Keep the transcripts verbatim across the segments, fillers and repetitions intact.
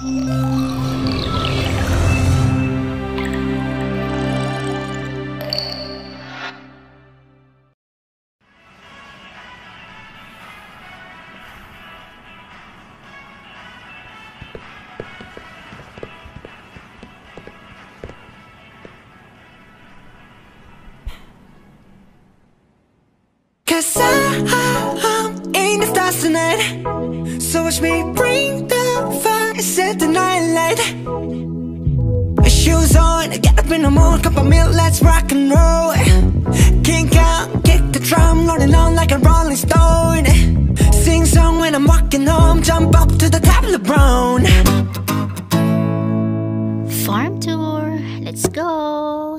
Cause I'm in the stars tonight, so watch me bring the fire, set the night light. Shoes on, get up in the mood, cup of milk, let's rock and roll. Kink out, kick the drum, rolling on like a rolling stone. Sing song when I'm walking home, jump up to the top of the brown. Farm tour, let's go.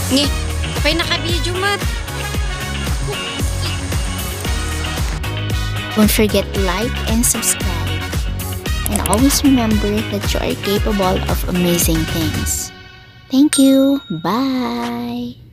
Nge, kapay naka-video, mat. Don't forget to like and subscribe. And always remember that you are capable of amazing things. Thank you. Bye.